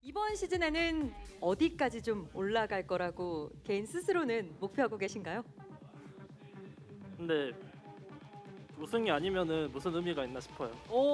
이번 시즌에는 어디까지 좀 올라갈 거라고 개인 스스로는 목표하고 계신가요? 근데 우승이 아니면은 무슨 의미가 있나 싶어요.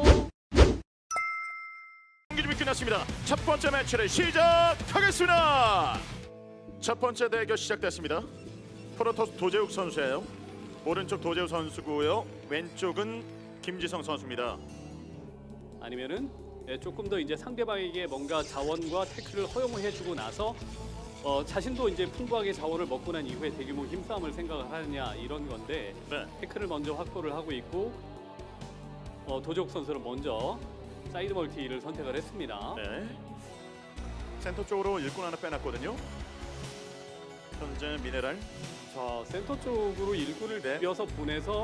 경기 준비 끝났습니다. 첫 번째 매치를 시작하겠습니다. 첫 번째 대결 시작됐습니다. 프로토스 도재욱 선수예요. 오른쪽 도재욱 선수고요. 왼쪽은 김지성 선수입니다. 아니면은 조금 더 이제 상대방에게 뭔가 자원과 태클을 허용해주고 나서 자신도 이제 풍부하게 자원을 먹고 난 이후에 대규모 힘싸움을 생각을 하느냐 이런 건데 네. 태클을 먼저 확보를 하고 있고 도재욱 선수는 먼저 사이드 멀티를 선택을 했습니다. 네. 센터 쪽으로 일꾼 하나 빼놨거든요. 현재 미네랄. 자, 센터 쪽으로 일꾼을 네. 비벼서 보내서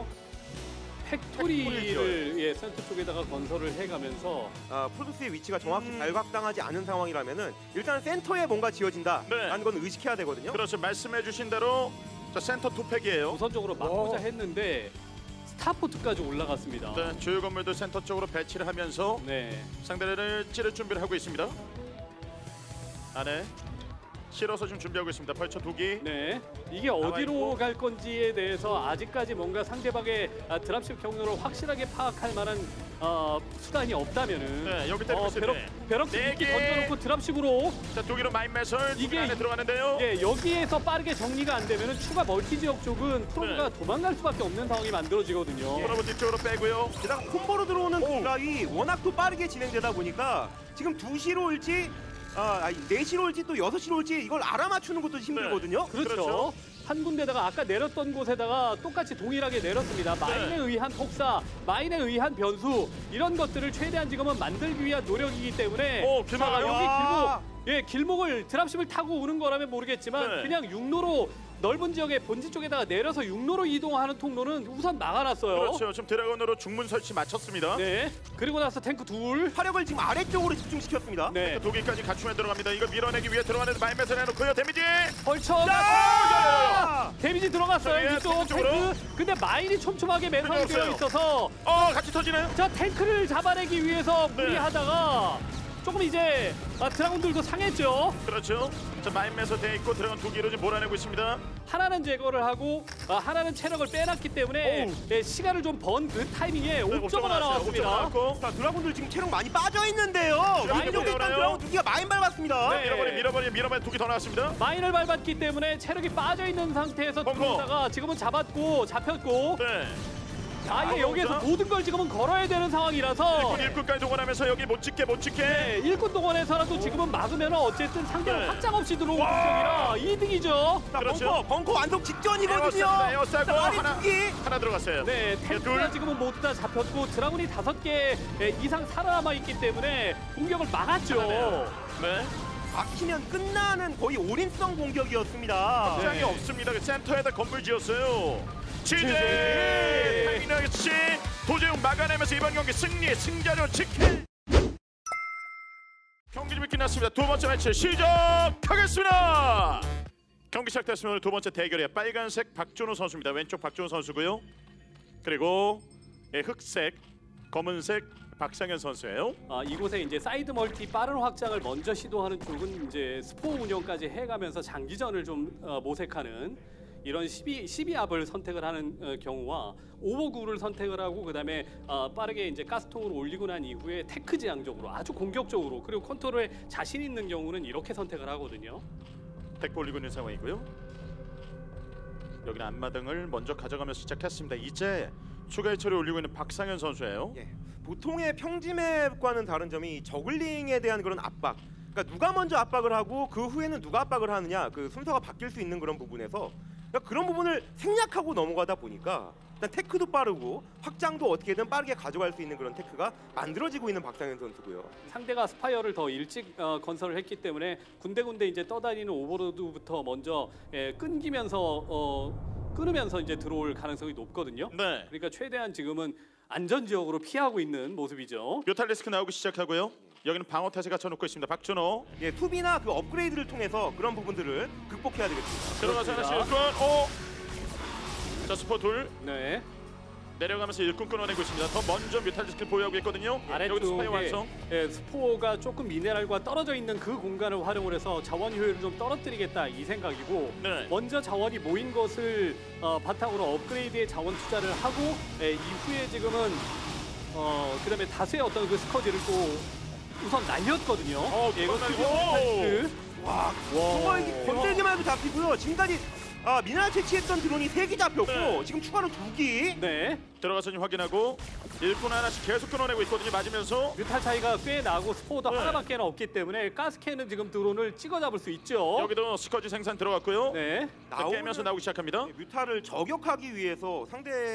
팩토리를 센터 쪽에다가 건설을 해가면서 프로토스의 위치가 정확히 발각당하지 않은 상황이라면은 일단 센터에 뭔가 지어진다라는 네. 건 의식해야 되거든요. 그렇죠. 말씀해주신 대로 자, 센터 투팩이에요. 우선적으로 막고자 했는데 스타포트까지 올라갔습니다. 네, 주요 건물도 센터 쪽으로 배치를 하면서 네. 상대를 찌를 준비를 하고 있습니다. 안에 실어서 지금 준비하고 있습니다. 벌처 2기. 네, 이게 어디로 갈 건지에 대해서 아직까지 뭔가 상대방의 드랍십 경로를 확실하게 파악할 만한 수단이 없다면은 네, 여기 때리고 있어요. 벼럭 네 이렇게 개. 던져놓고 드랍십으로 자, 2기로 마인맷을 이게 2기 안에 들어가는데요. 예, 여기에서 빠르게 정리가 안 되면은 추가 멀티 지역 쪽은 프로브가 도망갈 수밖에 없는 상황이 만들어지거든요. 프로브 뒤쪽으로 빼고요. 게다가 콤보로 들어오는 공격이 워낙 또 빠르게 진행되다 보니까 지금 2시로 올지 4시로 올지 또 6시로 올지 이걸 알아맞추는 것도 힘들거든요. 그렇죠. 그렇죠. 한 군데다가 아까 내렸던 곳에다가 똑같이 동일하게 내렸습니다. 마인에 의한 폭사, 마인에 의한 변수 이런 것들을 최대한 지금은 만들기 위한 노력이기 때문에 길막. 여기 길목을 드랍십을 타고 오는 거라면 모르겠지만 네. 그냥 육로로 넓은 지역의 본지 쪽에다가 내려서 육로로 이동하는 통로는 우선 막아놨어요. 그렇죠. 지금 드래곤으로 중문 설치 마쳤습니다. 네. 그리고 나서 탱크 둘. 화력을 지금 아래쪽으로 집중시켰습니다. 네. 2기까지 갖추면 들어갑니다. 이거 밀어내기 위해 들어가는 마인맷을 해놓고요. 데미지. 벌쳐가 데미지 들어갔어요. 자, 이쪽 쪽으로. 탱크. 근데 마인이 촘촘하게 매설이 되어 있어서 같이 터지네요. 자, 탱크를 잡아내기 위해서 네. 무리하다가 조금 이제 드라군들도 상했죠. 그렇죠. 자, 마인맷을 돼 있고 들어간 2기로 지금 몰아내고 있습니다. 하나는 제거를 하고 하나는 체력을 빼놨기 때문에 시간을 좀 번 그 타이밍에 옵저버가 나왔습니다. 자, 드라군들 지금 체력 많이 빠져 있는데요. 마인 왼쪽에 있던 밀어내요. 드라군 2기가 마인 밟았습니다. 네. 밀어버리면 2기 더 나왔습니다. 마인을 밟았기 때문에 체력이 빠져 있는 상태에서 벙커. 들어오다가 지금은 잡혔고 네. 아예 여기에서 모든 걸 지금은 걸어야 되는 상황이라서 일꾼까지 동원하면서 여기 못 찍게. 네, 일꾼 동원해서라도 지금은 막으면 어쨌든 상대는 네. 확장 없이 들어오는 공격이라 이득이죠. 자, 그렇죠. 벙커 완성 직전이거든요. 에어싸고 자, 마린 하나 2기. 하나 들어갔어요. 네, 탱크가 지금은 모두 다 잡혔고 드라군이 5개 이상 살아남아 있기 때문에 공격을 막았죠. 네. 막히면 끝나는 거의 올인성 공격이었습니다. 확장이 네. 없습니다. 그 센터에다 건물 지었어요. 지제 타이밍하겠지. 도재욱 막아내면서 이번 경기 승자전 직행. 경기 준비 끝났습니다. 두 번째 매치 시작하겠습니다. 경기 시작됐습니다. 오늘 두 번째 대결이에요. 빨간색 박준호 선수입니다. 왼쪽 박준호 선수고요. 그리고 흑색, 검은색 박상현 선수예요. 이곳에 이제 사이드 멀티 빠른 확장을 먼저 시도하는 쪽은 이제 스포 운영까지 해가면서 장기전을 좀 모색하는 이런 12압을 선택을 하는 경우와 오버구를 선택을 하고 그다음에 빠르게 이제 가스통을 올리고 난 이후에 테크 지향적으로 아주 공격적으로 그리고 컨트롤에 자신 있는 경우는 이렇게 선택을 하거든요. 택 올리고 있는 상황이고요. 여기는 앞마당을 먼저 가져가면서 시작했습니다. 이제 추가 해처를 올리고 있는 박상현 선수예요. 예, 보통의 평지맵과는 다른 점이 저글링에 대한 그런 압박. 그러니까 누가 먼저 압박을 하고 그 후에는 누가 압박을 하느냐 그 순서가 바뀔 수 있는 그런 부분에서 그런 부분을 생략하고 넘어가다 보니까 일단 테크도 빠르고 확장도 어떻게든 빠르게 가져갈 수 있는 그런 테크가 만들어지고 있는 박상현 선수고요. 상대가 스파이어를 더 일찍 건설을 했기 때문에 군데군데 이제 떠다니는 오버로드부터 먼저 끊으면서 이제 들어올 가능성이 높거든요. 네. 그러니까 최대한 지금은 안전 지역으로 피하고 있는 모습이죠. 뮤탈리스크 나오기 시작하고요. 여기는 방어 태세 갖춰놓고 있습니다. 박준호 예, 수비나 그 업그레이드를 통해서 그런 부분들을 극복해야 되겠습니다. 들어가서 하나씩 일꾼. 자, 스포 둘. 네. 내려가면서 일꾼 끊어내고 있습니다. 더 먼저 뮤탈리스크를 보유하고 있거든요. 여기도 스파이 아래쪽에 완성. 스포가 조금 미네랄과 떨어져 있는 그 공간을 활용을 해서 자원 효율을 좀 떨어뜨리겠다 이 생각이고 네. 먼저 자원이 모인 것을 바탕으로 업그레이드에 자원 투자를 하고 이후에 지금은 그다음에 다수의 어떤 그 스커지를 또 우선 날렸거든요. 이거 날리고. 와, 정말 이게 건들기만 해도 잡히고요. 지금까지 미네랄 채취했던 드론이 3개 잡혔고 네. 지금 추가로 2기. 네. 들어가서 좀 확인하고 일꾼 하나씩 계속 끊어내고 있거든요. 맞으면서. 뮤탈 차이가 꽤 나고 스포도 네. 하나밖에 없기 때문에 가스캔은 지금 드론을 찍어 잡을 수 있죠. 여기도 스커지 생산 들어갔고요. 네. 자, 깨면서 나오기 시작합니다. 뮤타를 저격하기 위해서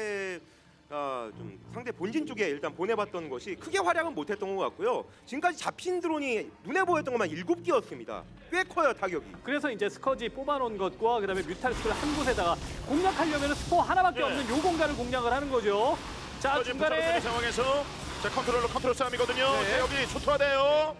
상대 본진 쪽에 일단 보내봤던 것이 크게 활약은 못했던 것 같고요. 지금까지 잡힌 드론이 눈에 보였던 것만 7개였습니다. 꽤 커요 타격이. 그래서 이제 스커지 뽑아놓은 것과 그다음에 뮤탈스크를 한 곳에다가 공략하려면 스포 하나밖에 네. 없는 요 공간을 공략을 하는 거죠. 자 스커지 중간에 상황에서 자 컨트롤 싸움이거든요. 네. 자, 여기 초토화돼요.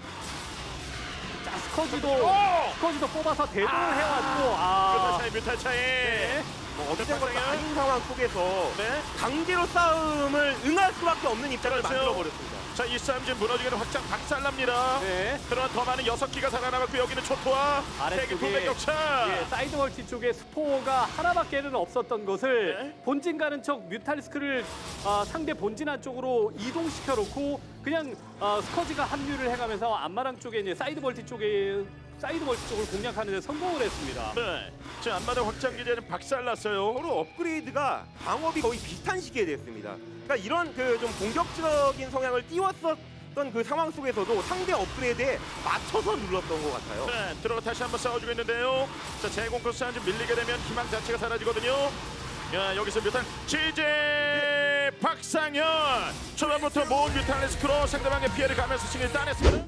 자 스커지도 뽑아서 대동을 해왔고 뮤탈 차이. 네. 뭐 어쨌든 박상현. 아닌 상황 속에서 네. 강제로 싸움을 응할 수밖에 없는 입장을 그렇죠. 만들어버렸습니다. 자, 이 싸움 지금 무너지게는 확장 박살납니다. 네. 그러나 더 많은 6기가 살아남았고 여기는 초토화. 아래쪽에 세계 200 격차. 예, 사이드 멀티 쪽에 스포가 하나밖에는 없었던 것을 네. 본진 가는 척 뮤탈리스크를 상대 본진 안쪽으로 이동시켜 놓고 그냥 스커지가 합류를 해가면서 안마랑 쪽에 이제 사이드 멀티 쪽을 공략하는 데 성공을 했습니다. 네. 지금 앞마당 확장 기제는 박살났어요. 서로 업그레이드가 방업이 거의 비슷한 시기에 됐습니다. 그러니까 이런 그 좀 공격적인 성향을 띄웠었던 그 상황 속에서도 상대 업그레이드에 맞춰서 눌렀던 것 같아요. 네, 들어가 다시 한번 싸워주고 있는데요. 자, 제공 코스 한점 밀리게 되면 희망 자체가 사라지거든요. 야, 여기서 뮤탄 지제 박상현 초반부터 모은 뮤탄리스크로 상대방의 피해를 가면서 승리를 따냈습니다.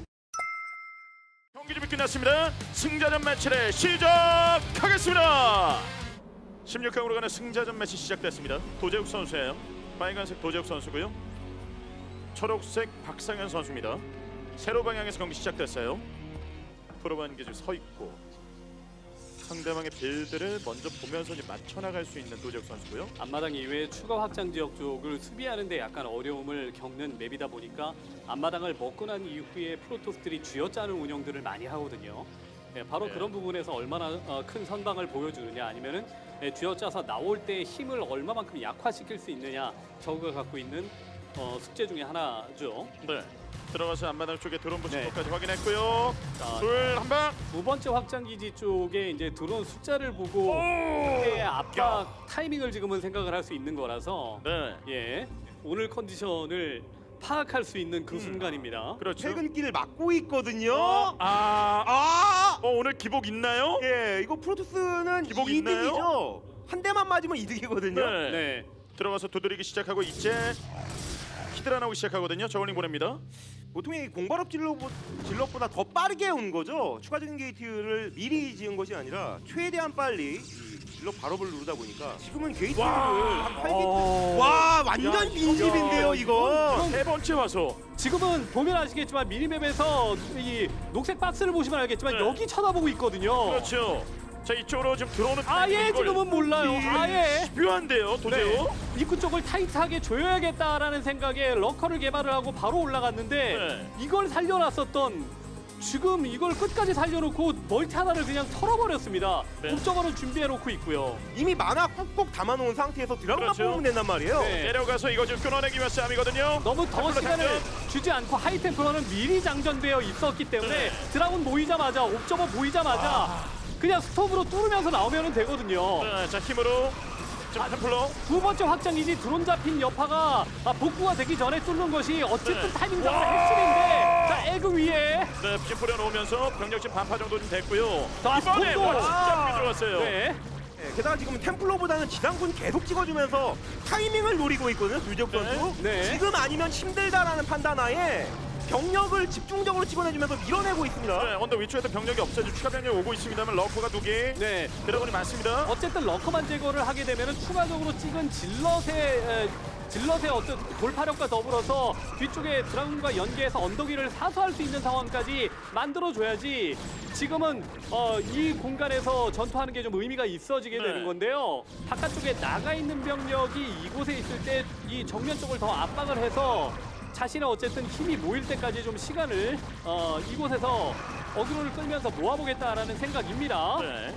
경기 준비 끝났습니다. 승자전 매치를 시작하겠습니다. 16강으로 가는 승자전 매치 시작됐습니다. 도재욱 선수예요. 빨간색 도재욱 선수고요. 초록색 박상현 선수입니다. 세로 방향에서 경기 시작됐어요. 프로반 기준 서 있고 상대방의 빌드를 먼저 보면서 이제 맞춰 나갈 수 있는 도재욱 선수고요. 앞마당 이외에 추가 확장 지역 쪽을 수비하는데 약간 어려움을 겪는 맵이다 보니까 앞마당을 먹고 난 이후에 프로토스들이 쥐어짜는 운영들을 많이 하거든요. 네, 바로 네. 그런 부분에서 얼마나 큰 선방을 보여주느냐 아니면은 쥐어짜서 나올 때 힘을 얼마만큼 약화시킬 수 있느냐 저거가 갖고 있는 숙제 중에 하나죠. 네. 들어가서 앞마당 쪽에 드론 붙인 네. 것까지 확인했고요. 자, 둘 한 방. 두 번째 확장 기지 쪽에 이제 드론 숫자를 보고 상대의 압박 타이밍을 지금은 생각을 할 수 있는 거라서 네. 예 오늘 컨디션을 파악할 수 있는 그 순간입니다. 그렇죠. 퇴근길을 막고 있거든요. 오늘 기복 있나요? 예, 이거 프로토스는 기복 이득이죠. 한 대만 맞으면 이득이거든요. 네. 네. 들어가서 두드리기 시작하고 이제 히드라 나오기 시작하거든요. 저울링 보냅니다. 보통 이 공발업 질럿보다 더 빠르게 온 거죠. 추가적인 게이트를 미리 지은 것이 아니라 최대한 빨리 이 질럿 발업을 누르다 보니까 지금은 게이트를 한 8게이트. 와, 완전 빈집인데요, 이거. 세 번째 와서 지금은 보면 아시겠지만 미니맵에서 이 녹색 박스를 보시면 알겠지만 네. 여기 쳐다보고 있거든요. 그렇죠. 자, 이쪽으로 지금 들어오는 아예 이걸 지금은 몰라요. 아예. 집요한데요, 도재우. 네. 입구 쪽을 타이트하게 조여야겠다라는 생각에 러커를 개발을 하고 바로 올라갔는데 네. 이걸 살려놨었던 지금 이걸 끝까지 살려놓고 멀티 하나를 그냥 털어버렸습니다. 네. 옵저버를 준비해놓고 있고요. 이미 만화 꾹꾹 담아놓은 상태에서 드라마 그렇죠. 뽑으면 된단 말이에요. 네. 내려가서 이거 좀 끊어내기 위한 싸움이거든요. 너무 더 템플러 시간을 장전. 주지 않고 하이템플러는 미리 장전되어 있었기 때문에 네. 드라군 보이자마자 옵저버 보이자마자 그냥 스톱으로 뚫으면서 나오면 되거든요. 네, 자, 힘으로 지금 템플러. 두 번째 확장기지 드론 잡힌 여파가 복구가 되기 전에 뚫는 것이 어쨌든 네. 타이밍상으로 핵심인데 자 에그 위에 네, 피 뿌려놓으면서 병력 지금 반파 정도 좀 됐고요. 자, 이번에 스톱도. 진짜 피 들어왔어요. 네. 네, 게다가 지금 템플러보다는 지상군 계속 찍어주면서 타이밍을 노리고 있거든요, 두적 선수. 네. 지금 아니면 힘들다라는 판단하에 병력을 집중적으로 찍어내주면서 밀어내고 있습니다. 네, 언더 위쪽에도 병력이 없어요. 추가 병력이 오고 있습니다만 러커가 2개. 네. 드래곤이 많습니다. 어쨌든 러커만 제거를 하게 되면은 추가적으로 찍은 질럿의 어떤 돌파력과 더불어서 뒤쪽에 드라군과 연계해서 언덕 위를 사수할 수 있는 상황까지 만들어줘야지 지금은 이 공간에서 전투하는 게 좀 의미가 있어지게 네. 되는 건데요. 바깥쪽에 나가 있는 병력이 이곳에 있을 때 이 정면 쪽을 더 압박을 해서 자신의 어쨌든 힘이 모일 때까지 좀 시간을 이곳에서 어그로를 끌면서 모아보겠다라는 생각입니다. 네.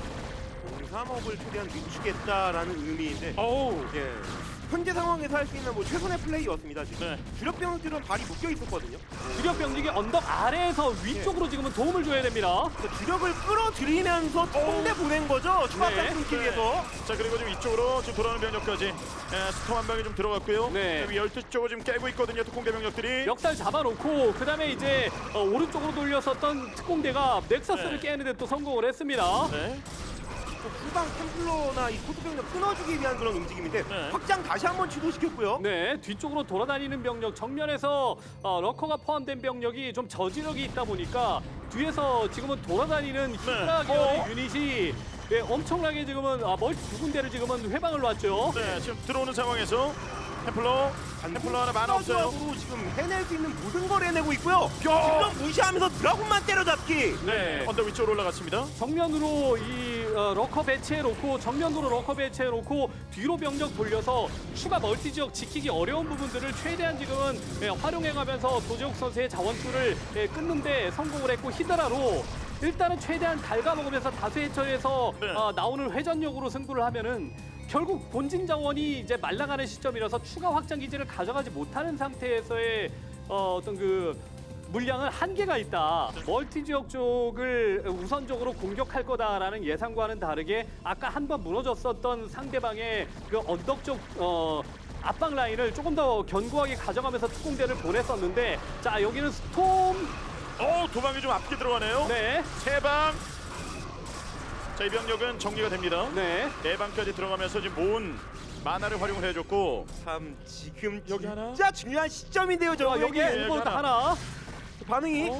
공삼업을 최대한 늦추겠다라는 의미인데 어우. 예. 현재 상황에서 할 수 있는 뭐 최선의 플레이였습니다. 지금 네. 주력 병력들은 발이 묶여 있었거든요. 주력 병력이 언덕 아래에서 위쪽으로 지금은 도움을 줘야 됩니다. 그래서 주력을 끌어들이면서 통대 보낸 거죠. 추가 네. 네. 끊기 위해서. 자 그리고 지금 이쪽으로 지금 돌아오는 병력까지 스톰 한 방이 좀 들어갔고요. 네. 12쪽을 지금 깨고 있거든요. 특공대 병력들이. 역살 잡아놓고 그 다음에 이제 오른쪽으로 돌렸었던 특공대가 넥서스를 네. 깨는데 또 성공을 했습니다. 네. 또 후방 템플러나 이 소수병력 끊어주기 위한 그런 움직임인데 네. 확장 다시 한번 시도시켰고요. 네, 뒤쪽으로 돌아다니는 병력, 정면에서 러커가 포함된 병력이 좀 저지력이 있다 보니까 뒤에서 지금은 돌아다니는 히드라 계열의 유닛이 엄청나게 지금은 멀티 두 군데를 지금은 회방을 놨죠. 네. 지금 들어오는 상황에서 템플러 하나 많아 없어요. 으로 지금 해낼 수 있는 모든 걸 해내고 있고요. 지금 무시하면서 드라군만 때려잡기. 네. 언더 위쪽으로 올라갔습니다. 정면으로 이 러커 배치해놓고 정면으로 러커 배치해놓고 뒤로 병력 돌려서 추가 멀티 지역 지키기 어려운 부분들을 최대한 지금은 활용해가면서 도재욱 선수의 자원줄을 끊는데 성공을 했고 히드라로 일단은 최대한 갉아먹으면서 다수의 처에서 네. 나오는 회전력으로 승부를 하면은 결국 본진 자원이 이제 말라가는 시점이라서 추가 확장 기지를 가져가지 못하는 상태에서의 어떤 그 물량은 한계가 있다. 멀티 지역 쪽을 우선적으로 공격할 거다라는 예상과는 다르게 아까 한 번 무너졌었던 상대방의 그 언덕 쪽 압박 라인을 조금 더 견고하게 가져가면서 특공대를 보냈었는데 자 여기는 스톰 두 방이 좀 앞게 들어가네요. 네, 세 방. 자, 이 병력은 정리가 됩니다. 네. 네 방까지 들어가면서 지금 모은 만화를 활용을 해줬고. 참 지금 여기 하나? 진짜 중요한 시점인데요. 자, 여기 저에게 일본 하나. 반응이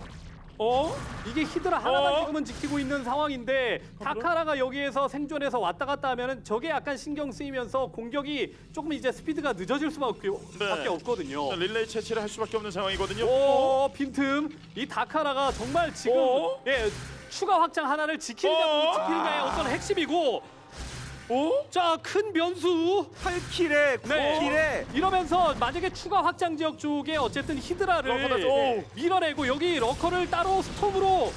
이게 히드라 하나만 어? 지금은 지키고 있는 상황인데 다카라가 여기에서 생존해서 왔다 갔다 하면은 저게 약간 신경 쓰이면서 공격이 조금 이제 스피드가 늦어질 수밖에 없거든요. 자, 릴레이 채취를 할 수밖에 없는 상황이거든요. 오, 빈틈. 이 다카라가 정말 지금 어? 추가 확장 하나를 지키느냐 못 지키느냐의 어떤 핵심이고 자, 큰 변수. 8킬에 9킬에 이러면서 만약에 추가 확장 지역 쪽에 어쨌든 히드라를 러커다, 오. 밀어내고 여기 러커를 따로 스톰으로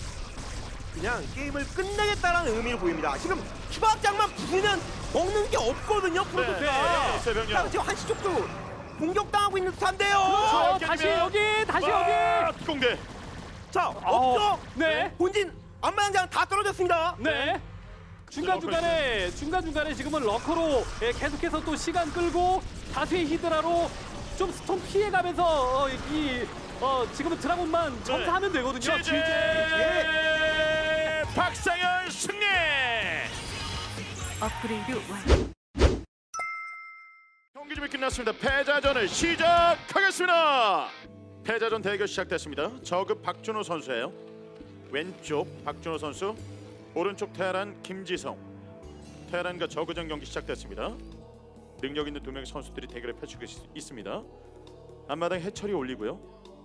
그냥 게임을 끝내겠다라는 의미를 보입니다. 지금 추가 확장만 부수면 먹는 게 없거든요. 프로토스가. 세 병력. 지금 한시 쪽도 공격당하고 있는 듯한데요. 그렇죠. 다시 여기 여기. 특공대. 자, 없죠? 네. 본진 안마당장 다 떨어졌습니다. 네. 중간중간에 지금은 러커로 계속해서 또 시간 끌고 다수의 히드라로 좀 스톰 피해가면서 지금은 드라곤만 점사하면 되거든요. 지제 박상현 승리. 업그레이드 완료. 경기 준비 끝났습니다. 패자전을 시작하겠습니다. 패자전 대결 시작됐습니다. 저급 박준호 선수예요. 왼쪽 박준호 선수, 오른쪽 테란 김지성. 테란과 저그전 경기 시작됐습니다. 능력 있는 두 명의 선수들이 대결을 펼치고 있습니다. 앞마당 해철이 올리고요.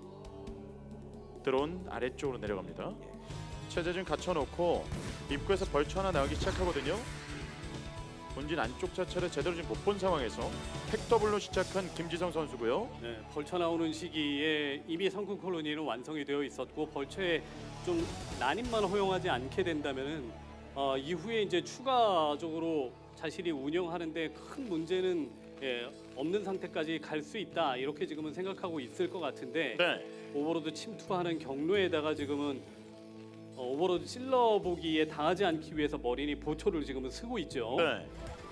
드론 아래쪽으로 내려갑니다. 체제 좀 갖춰놓고 입구에서 벌처 하나 나가기 시작하거든요. 본진 안쪽 자체를 제대로 못 본 상황에서 택더블로 시작한 김지성 선수고요. 네, 벌처 나오는 시기에 이미 성큼 콜로니는 완성이 되어 있었고 벌처에 좀 난임만 허용하지 않게 된다면은 이후에 이제 추가적으로 자신이 운영하는데 큰 문제는 없는 상태까지 갈 수 있다 이렇게 지금은 생각하고 있을 것 같은데 네. 오버로드 침투하는 경로에다가 지금은 오버로드 찔러보기에 당하지 않기 위해서 머린이 보초를 지금은 쓰고 있죠. 네.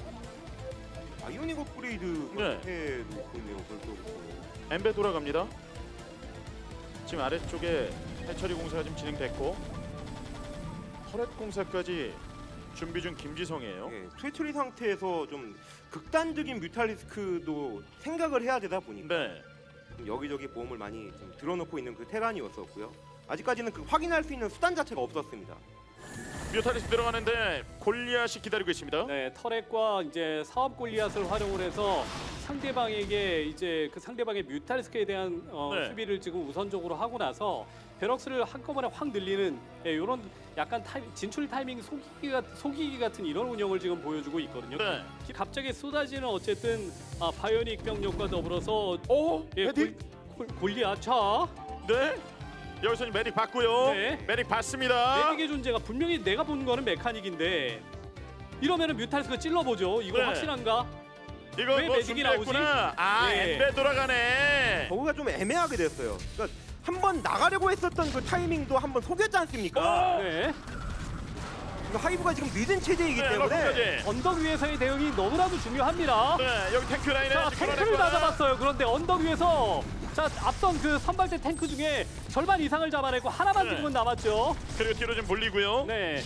아이오닉 업그레이드 네. 해놓고 있네요. 벌써부터. 엠베 돌아갑니다. 지금 아래쪽에 해처리 공사가 지금 진행됐고 터렛 공사까지 준비 중 김지성이에요. 예, 퇴출이 상태에서 좀 극단적인 뮤탈리스크도 생각을 해야 되다 보니까 네. 좀 여기저기 보험을 많이 좀 들어놓고 있는 그 테란이었었고요. 아직까지는 그 확인할 수 있는 수단 자체가 없었습니다. 뮤탈리스 들어가는데 골리앗이 기다리고 있습니다. 네, 터렛과 이제 사업 골리앗을 활용을 해서 상대방에게 이제 그 상대방의 뮤탈스크에 대한 네. 수비를 지금 우선적으로 하고 나서 베럭스를 한꺼번에 확 늘리는 이런 약간 진출 타이밍 속이기 같은 이런 운영을 지금 보여주고 있거든요. 네. 갑자기 쏟아지는 어쨌든 바이오닉 병력과 더불어서 오, 예, 메딕. 골리앗 자 네. 여기서 메딕 받고요. 네. 메딕 받습니다. 메딕의 존재가 분명히 내가 본 거는 메카닉인데 이러면은 뮤탈스크 찔러보죠. 이거 네. 확실한가? 이거 왜 뭐 메딕이 준비했구나. 아, 예. 엠베 돌아가네. 저거가 좀 애매하게 됐어요. 그러니까 한번 나가려고 했었던 그 타이밍도 한번 속였지 않습니까? 네. 그러니까 하이브가 지금 늦은 체제이기 네, 때문에 러커까지. 언덕 위에서의 대응이 너무나도 중요합니다. 네, 여기 탱크 라인에 자, 지금 탱크를 끌어낼 거야. 맞아봤어요. 그런데 언덕 위에서 자 앞선 그 선발대 탱크 중에 절반 이상을 잡아내고 하나만 네. 지금은 남았죠. 그리고 뒤로 좀 몰리고요. 네,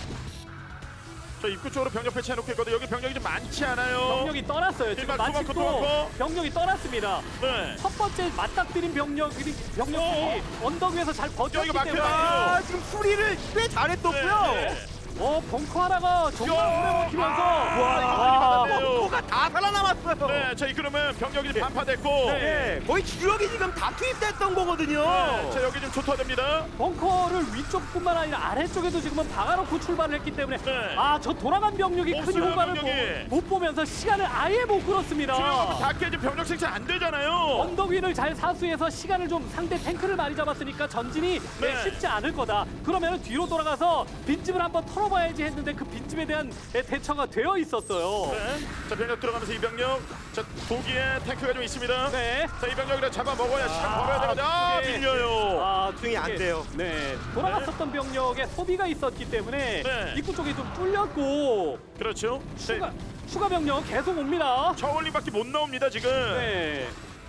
저 입구 쪽으로 병력 배치해놓고 있거든요. 여기 병력이 좀 많지 않아요. 병력이 떠났어요. 지금 일반 마치고 도망고. 병력이 떠났습니다. 네. 첫 번째 맞닥뜨린 병력들이 언덕 위에서 잘 이거 버텼기 막혀요. 때문에 아, 지금 수리를 꽤 잘했었고요. 네. 벙커 하나가 정말 오래 버티면서 와, 벙커가 다 살아남았어요. 네, 자, 이 그러면 병력이 좀 반파됐고. 네, 거의 주력이 지금 다 투입됐던 거거든요. 네, 자, 여기 좀 초토화됩니다. 벙커를 위쪽뿐만 아니라 아래쪽에도 지금은 박아놓고 출발을 했기 때문에 네. 저 돌아간 병력이 큰 없어요, 효과를 병력이. 못 보면서 시간을 아예 못 끌었습니다. 주력하면 다 깨지 병력 생산 안 되잖아요. 언덕 위를 잘 사수해서 시간을 좀 상대 탱크를 많이 잡았으니까 전진이 네. 쉽지 않을 거다. 그러면 뒤로 돌아가서 빈집을 한번 털어봐야지 했는데 그 빈집에 대한 대처가 되어 있었어요. 네. 자, 병력 들어가면서 이 병력. 자, 독일에 탱크가 좀 있습니다. 네. 자, 이 병력을 잡아 먹어야 시간 벌어야 되거든요. 아, 그게- 밀려요. 집중이 안 돼요. 네. 돌아갔었던 병력에 소비가 있었기 때문에 네. 입구 쪽이 좀 뚫렸고 그렇죠. 추가 병력 계속 옵니다. 저울링밖에 못 나옵니다, 지금. 네.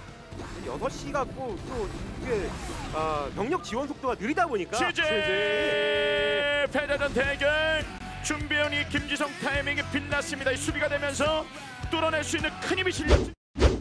6시 같고 또 이게 병력 지원 속도가 느리다 보니까 취재 패자전 대결 준비해온 이 김지성 타이밍이 빛났습니다. 이 수비가 되면서 뚫어낼 수 있는 큰 힘이 실렸습니다.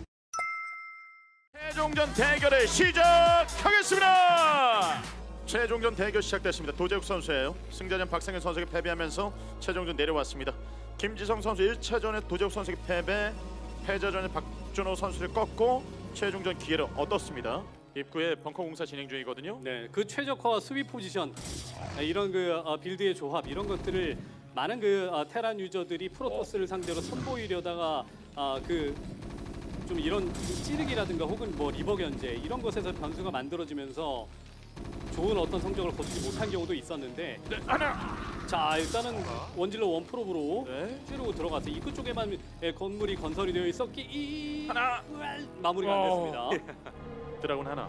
최종전 대결을 시작하겠습니다. 최종전 대결 시작됐습니다. 도재욱 선수예요. 승자전 박상현 선수에게 패배하면서 최종전 내려왔습니다. 김지성 선수 1차전에 도재욱 선수에게 패배, 패자전에 박준호 선수를 꺾고 최종전 기회를 얻었습니다. 입구에 벙커 공사 진행 중이거든요. 네, 그 최적화와 수비 포지션 이런 그 빌드의 조합 이런 것들을 많은 그 테란 유저들이 프로토스를 상대로 선보이려다가 그 좀 이런 찌르기라든가 혹은 뭐 리버 견제 이런 것에서 변수가 만들어지면서 좋은 어떤 성적을 거두지 못한 경우도 있었는데 네, 하나. 자 일단은 원질러 원프로브로 네. 찌르고 들어가서 입구 쪽에만 건물이 건설이 되어 있었기 하나. 마무리가 안 됐습니다. 드라군 하나.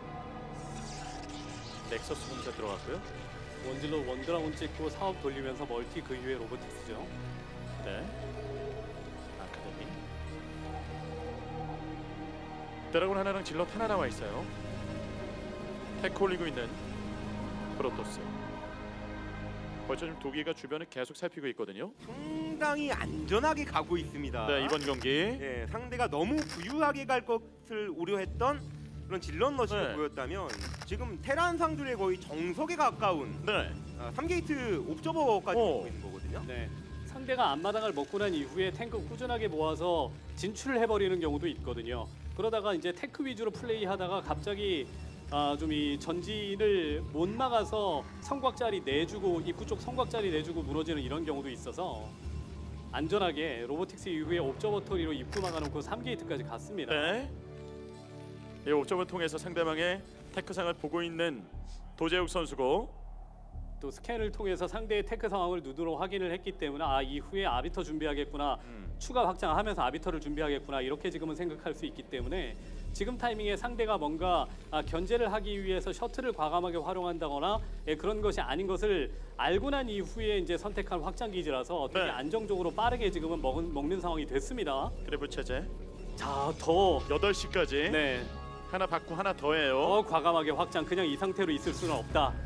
넥서스 공사 들어갔고요. 원질러 원드라운 찍고 사업 돌리면서 멀티 그 이후에 로보틱스죠. 네. 아카데미. 드라군 하나랑 질럿 하나 나와 있어요. 테크 올리고 있는 프로토스. 벌써 지금 독일가 주변을 계속 살피고 있거든요. 상당히 안전하게 가고 있습니다. 네, 이번 경기. 네, 상대가 너무 부유하게 갈 것을 우려했던 그런 질럿 러시를 네. 보였다면 지금 테란 상들의 거의 정석에 가까운 네. 3게이트 옵저버까지 오. 보고 있는 거거든요. 네, 상대가 앞마당을 먹고 난 이후에 탱크 꾸준하게 모아서 진출을 해버리는 경우도 있거든요. 그러다가 이제 테크 위주로 플레이하다가 갑자기 좀 이 전진을 못 막아서 성곽자리 내주고 입구 쪽 성곽자리 내주고 무너지는 이런 경우도 있어서 안전하게 로보틱스 이후에 옵저버터리로 입구 막아놓고 3게이트까지 갔습니다. 네. 이 옵점을 통해서 상대방의 테크상을 보고 있는 도재욱 선수고. 또 스캔을 통해서 상대의 테크 상황을 눈으로 확인을 했기 때문에 이후에 아비터 준비하겠구나 추가 확장하면서 아비터를 준비하겠구나 이렇게 지금은 생각할 수 있기 때문에 지금 타이밍에 상대가 뭔가 견제를 하기 위해서 셔틀을 과감하게 활용한다거나 그런 것이 아닌 것을 알고 난 이후에 이제 선택한 확장 기지라서 되게 네. 안정적으로 빠르게 지금은 먹는 상황이 됐습니다. 그래프 체제. 자, 더 8시까지 네, 하나 받고 하나 더해요. 더 과감하게 확장 그냥 이 상태로 있을 수는 없다.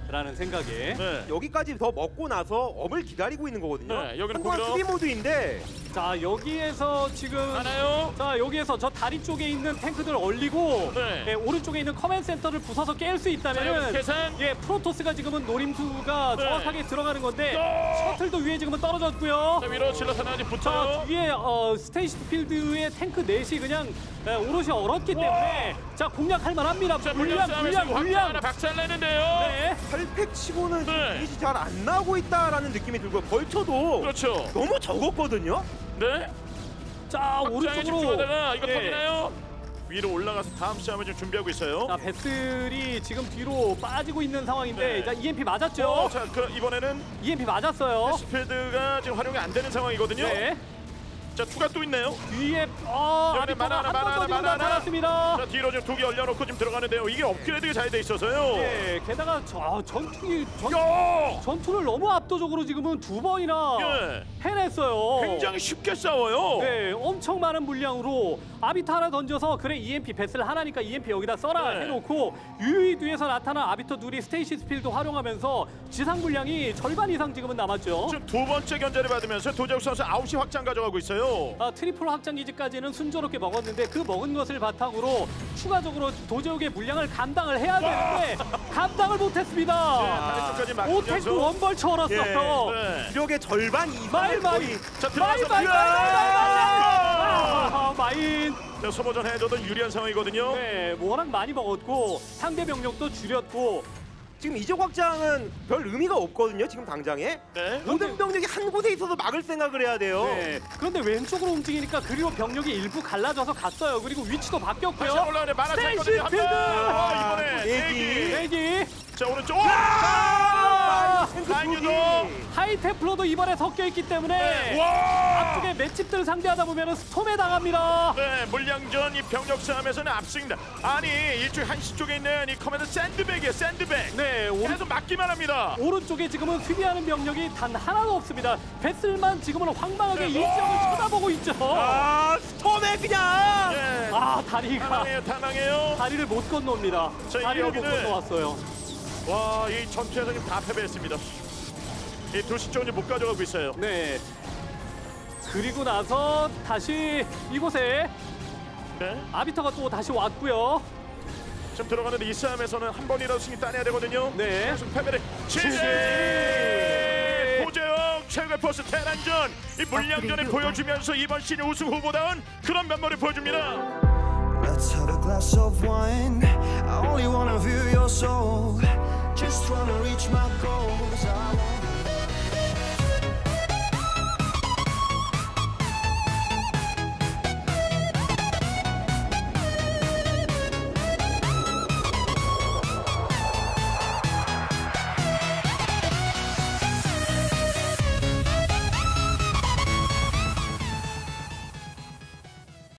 라는 생각에 네. 여기까지 더 먹고 나서 업을 기다리고 있는 거거든요. 네, 여기는 한번 공격. 수비 모드인데 자 여기에서 지금 하나요? 자 여기에서 저 다리 쪽에 있는 탱크들 얼리고 네. 예, 오른쪽에 있는 커맨 센터를 부숴서 깰 수 자, 여기 있다면은 계산. 예 프로토스가 지금은 노림수가 네. 정확하게 들어가는 건데 야! 셔틀도 위에 지금은 떨어졌고요. 자, 위로 질러서 나지 자 붙어요. 뒤에 스테이시 필드의 탱크 넷이 그냥 오롯이 얼었기 때문에 자 공략할 만합니다. 자, 물량 하나 박살내는데요. 네. 8팩 치고는 네. 유닛이 잘 안 나오고 있다라는 느낌이 들고 벌쳐도 그렇죠. 너무 적었거든요. 네. 자 확장에 집중하다가 이거 예. 터지나요? 위로 올라가서 다음 싸움을 좀 준비하고 있어요. 자 배슬이 지금 뒤로 빠지고 있는 상황인데 네. 자 EMP 맞았죠. 자, 그 이번에는 EMP 맞았어요. 스필드가 지금 활용이 안 되는 상황이거든요. 네. 자, 추가 또 있네요. 뒤에 여기 아비터가 만화 한번 더 지금 나타났습니다. 자, 뒤로 지금 두 개 열려놓고 지금 들어가는데요. 이게 업그레이드가 잘 돼 있어서요. 예, 게다가 야! 전투를 너무 압도적으로 지금은 두 번이나 예. 해냈어요. 굉장히 쉽게 싸워요. 네, 엄청 많은 물량으로 아비터 하나 던져서 그래 EMP 배슬 하나니까 EMP 여기다 써라 네. 해놓고 유이 뒤에서 나타난 아비터 둘이 스테이시스 필드 활용하면서 지상 물량이 절반 이상 지금은 남았죠. 지금 두 번째 견제를 받으면서 도재욱 선수 9시 확장 가져가고 있어요. 트리플 확장 기지까지는 순조롭게 먹었는데 그 먹은 것을 바탕으로 추가적으로 도제욱의 물량을 감당을 해야 되는데 감당을 못했습니다. 다리 쪽까지 막히면서. 오테크 원벌 쳐얼었어요. 네. 기력의 절반 마인 이상을 거의 자, 마인 들어가서 마인 야! 마인 자, 소모전 해줘도 유리한 상황이거든요. 네 워낙 많이 먹었고 상대 병력도 줄였고 지금 이적 확장은 별 의미가 없거든요. 지금 당장에 네. 모든 병력이 한 곳에 있어서 막을 생각을 해야 돼요. 네. 그런데 왼쪽으로 움직이니까 그리고 병력이 일부 갈라져서 갔어요. 그리고 위치도 다시 바뀌었고요. 올라오네. 만화 스테이시 찼거든요. 필드! 이번에 내기. 내기 자, 오른쪽. 와! 라인유도. 하이테플러도 이번에 섞여 있기 때문에 와! 앞쪽에 맷집들 상대하다 보면 스톰에 당합니다. 네, 물량전 이 병력 싸움에서는 앞승입니다. 아니, 이쪽 한시 쪽에 있는 이 커맨드 샌드백이에요. 샌드백. 네, 계속 막기만 합니다. 오른쪽에 지금은 수비하는 병력이 단 하나도 없습니다. 베슬만 지금은 황망하게 네. 이 지역을 쳐다보고 있죠. 스톰에 그냥 예. 다리가 타망해요. 다리를 못 건너옵니다. 자, 이 다리를 못 여기는 건너왔어요. 와, 이 전투에서 지금 다 패배했습니다. 이 도시 쪽은 못 가져가고 있어요. 네. 그리고 나서 다시 이곳에 네. 아비터가 또 다시 왔고요. 지금 들어가는데 이 싸움에서는 한 번이라도 승리 따내야 되거든요. 네. 계속 패배를 취재. 도재욱 최고의 포스 테란전 이 물량전을 보여주면서 이번 시즌 우승 후보다운 그런 면모를 보여줍니다. Let's have a glass of wine. I only wanna feel your soul. Just wanna reach my goals. I won't